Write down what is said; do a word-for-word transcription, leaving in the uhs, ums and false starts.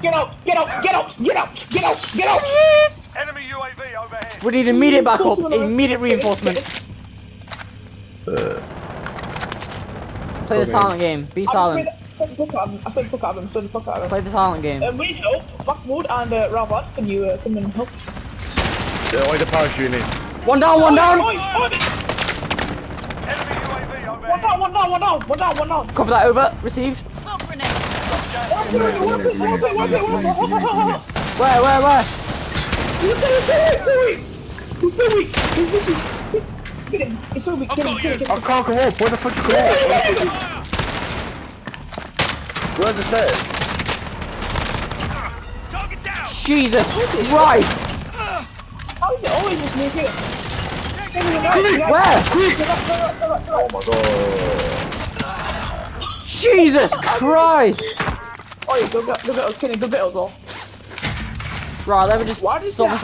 Get out! Get out! Get out! Get out! Get out! Get out! Enemy U A V overhead. We need immediate backup, immediate reinforcement. Uh, Play the silent game. Be silent. I said fuck out of him. I said fuck out of him. I said fuck out of him. Play the silent game. Um, we need help. Mahmoud and uh, Ravat, can you uh, come and help? yeah, why the parachute in? One down, one down. Oi, oi, oi. Enemy U A V overhead. One down, one down, one down, one down, one down. Copy that, over. Receive. Smoke grenade. Where, where, where? He's so weak. He's so weak. He's this weak. Get him. He's so weak. Get him, get him, get I him. can't come up. Where the fuck you come up? Where's the stairs? Target down. Jesus Christ! How is it always just me here? Where? Oh my god. Jesus Christ! Oh, go get, go get us, Kenny, go get us all. Right, let me just Why did you stop say-